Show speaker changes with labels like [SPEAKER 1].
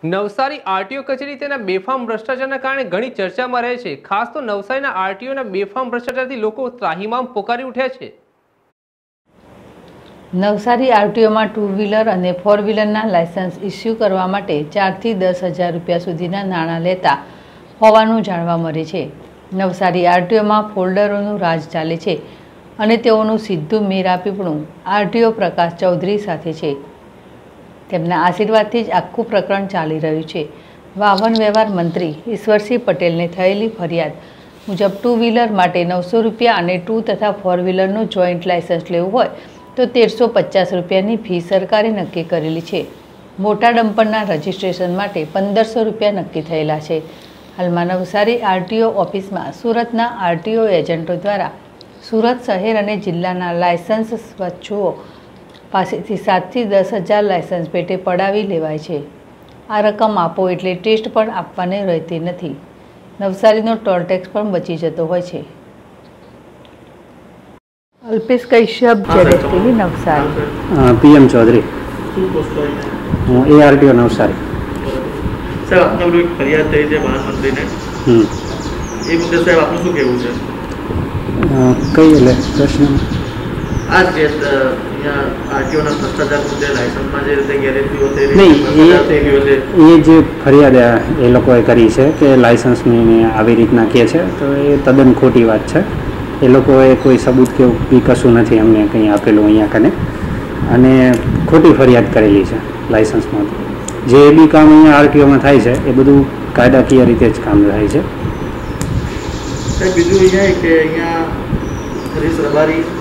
[SPEAKER 1] Navsari RTO કચેરી તેના બેફામ ભ્રષ્ટાચારના કારણે ઘણી ચર્ચામાં રહે છે। ખાસ તો નવસારીના આરટીઓના બેફામ ભ્રષ્ટાચારથી લોકો ત્રાહિમામ પોકારી ઉઠ્યા છે।
[SPEAKER 2] નવસારી આરટીઓમાં 2 વ્હીલર અને 4 વ્હીલરના લાયસન્સ ઇસ્યુ કરવા માટે 4 થી 10,000 રૂપિયા સુધીના નાણાં લેતા હોવાનું જાણવા મળે છે। નવસારી આરટીઓમાં ફોલ્ડરોનું રાજ ચાલે છે અને તેઓનું સીધું મેરાપીપણું આરટીઓ પ્રકાશ ચૌધરી સાથે છે। તેમના આશીર્વાદથી જ આખું પ્રકરણ ચાલી રહ્યું છે। વાહન વ્યવહાર મંત્રી ઈશ્વરસિંહ પટેલને થયેલી ફરિયાદ મુજબ 2 વ્હીલર માટે 900 રૂપિયા અને 2 તથા 4 વ્હીલરનું જોઈન્ટ લાયસન્સ લેવું હોય તો 1350 રૂપિયાની ફી સરકારે નક્કી કરેલી છે। મોટા ડમ્પરના રજિસ્ટ્રેશન માટે 1500 રૂપિયા નક્કી થયેલા છે। હાલમાં નવસારી આરટીઓ ઓફિસમાં સુરતના આરટીઓ એજન્ટો દ્વારા સુરત શહેર અને જિલ્લાના લાયસન્સ સ્વચ્છુઓ પાસેથી 7 થી 10,000 લાયસન્સ પેટે પડાવી લેવાય છે। આ રકમ આપો એટલે ટેસ્ટ પણ આપવાની રહેતી નથી। નવસારીનો ટોલ ટેક્સ પણ બચી જતો હોય છે। અલ્પેશ કશ્યપ, જેડેસટીવી નવસારી।
[SPEAKER 3] PM ચૌધરી, હું ARTO નવસારી।
[SPEAKER 4] સર, આપનો એક ફરિયાદ થઈ છે મહામંત્રીને, એ મુદ્દે સાહેબ આપનું શું કહેવું છે?
[SPEAKER 3] કઈ એટલે પ્રશ્ન?
[SPEAKER 4] આ જે અહીંયા આરટીઓના ભ્રષ્ટાચાર મુદ્દે લાયસન્સમાં જે રીતે ગેરરીતિઓ થઈ
[SPEAKER 3] નહીં, એ જે ફરિયાદ એ લોકોએ કરી છે કે લાયસન્સની આવી રીતના કહે છે, તો એ તદ્દન ખોટી વાત છે। એ લોકોએ કોઈ સબૂત કે બી કશું નથી અમને કંઈ આપેલું અહીંયા કને, અને ખોટી ફરિયાદ કરેલી છે લાયસન્સમાં। જે બી કામ અહીંયા આરટીઓમાં થાય છે એ બધું કાયદાકીય રીતે જ કામ થાય છે।
[SPEAKER 4] સાહેબ, બીજું અહીંયા કે અહીંયા હરીશ રબારી